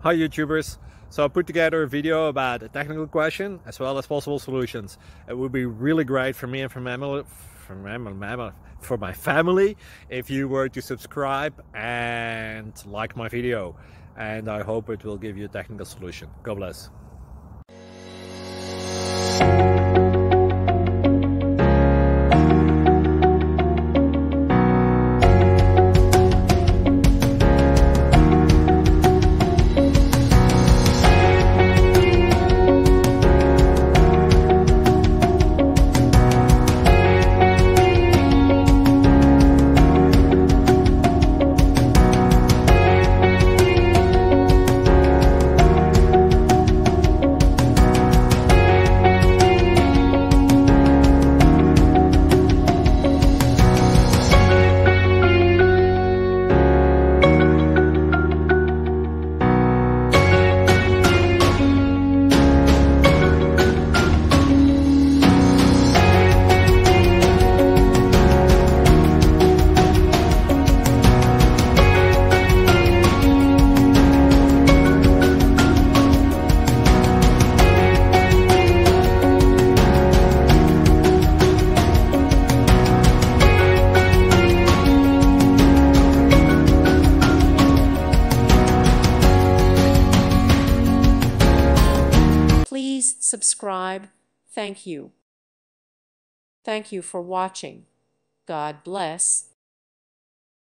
Hi YouTubers. So I put together a video about a technical question as well as possible solutions. It would be really great for me and for my family if you were to subscribe and like my video, and I hope it will give you a technical solution. God bless. Please subscribe. Thank you. Thank you for watching. God bless.